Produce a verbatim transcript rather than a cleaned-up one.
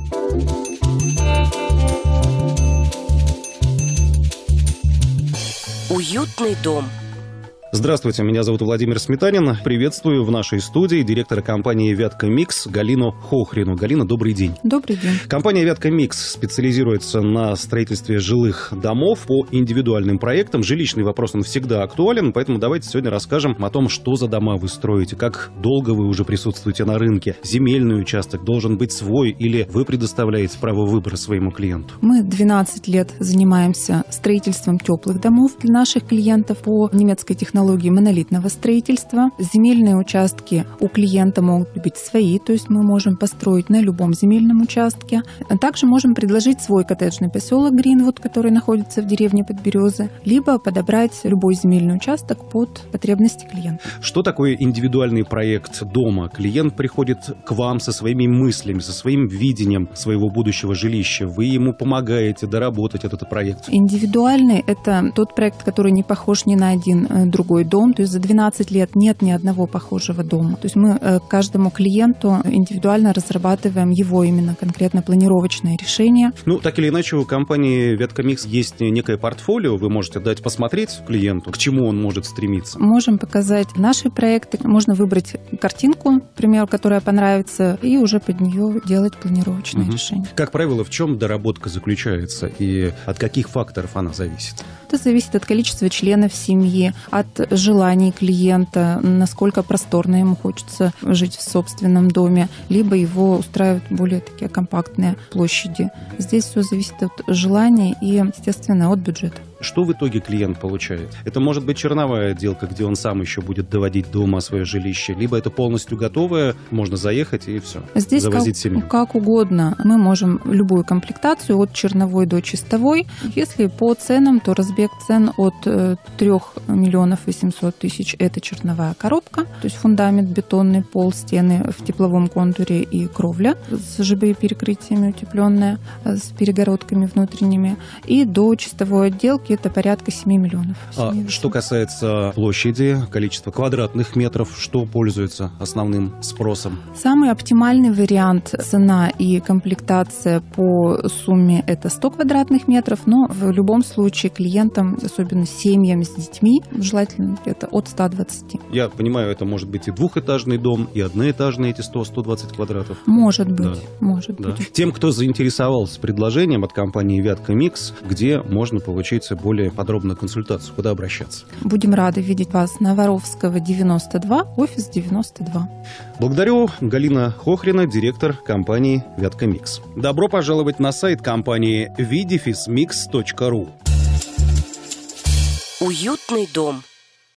Уютный дом. Здравствуйте, меня зовут Владимир Сметанин. Приветствую в нашей студии директора компании «Вятка Микс» Галину Хохрину. Галина, добрый день. Добрый день. Компания «Вятка Микс» специализируется на строительстве жилых домов по индивидуальным проектам. Жилищный вопрос, он всегда актуален, поэтому давайте сегодня расскажем о том, что за дома вы строите, как долго вы уже присутствуете на рынке, земельный участок должен быть свой или вы предоставляете право выбора своему клиенту. Мы двенадцать лет занимаемся строительством теплых домов для наших клиентов по немецкой технологии монолитного строительства. Земельные участки у клиента могут быть свои, то есть мы можем построить на любом земельном участке. Также можем предложить свой коттеджный поселок Гринвуд, который находится в деревне Подберезы, либо подобрать любой земельный участок под потребности клиента. Что такое индивидуальный проект дома? Клиент приходит к вам со своими мыслями, со своим видением своего будущего жилища. Вы ему помогаете доработать этот проект. Индивидуальный – это тот проект, который не похож ни на один другой дом, то есть за двенадцать лет нет ни одного похожего дома. То есть мы каждому клиенту индивидуально разрабатываем его именно конкретно планировочное решение. Ну, так или иначе, у компании «Вятка Микс» есть некое портфолио, вы можете дать посмотреть клиенту, к чему он может стремиться. Можем показать наши проекты, можно выбрать картинку, например, которая понравится, и уже под нее делать планировочное угу. решение. Как правило, в чем доработка заключается и от каких факторов она зависит? Это зависит от количества членов семьи, от желаний клиента, насколько просторно ему хочется жить в собственном доме, либо его устраивают более такие компактные площади. Здесь все зависит от желаний и, естественно, от бюджета. Что в итоге клиент получает? Это может быть черновая отделка, где он сам еще будет доводить до ума свое жилище, либо это полностью готовое, можно заехать и все, здесь завозить как, семью. Как угодно. Мы можем любую комплектацию от черновой до чистовой. Если по ценам, то разбег цен от трёх миллионов восемьсот тысяч – это черновая коробка, то есть фундамент, бетонный пол, стены в тепловом контуре и кровля с ЖБ-перекрытиями утепленная, с перегородками внутренними, и до чистовой отделки это порядка семь миллионов. А что касается площади, количества квадратных метров, что пользуется основным спросом? Самый оптимальный вариант цена и комплектация по сумме это сто квадратных метров, но в любом случае клиентам, особенно семьям с детьми, желательно где-то от ста двадцати. Я понимаю, это может быть и двухэтажный дом, и одноэтажный эти сто - сто двадцать квадратов. Может быть, да. может да. быть. Тем, кто заинтересовался предложением от компании «Вятка Микс», где можно получить более подробную консультацию, куда обращаться? Будем рады видеть вас на Воровского, девяносто два, офис девяносто два. Благодарю. Галина Хохрина, директор компании «Вятка Микс». Добро пожаловать на сайт компании ви дефис микс точка ру. Уютный дом.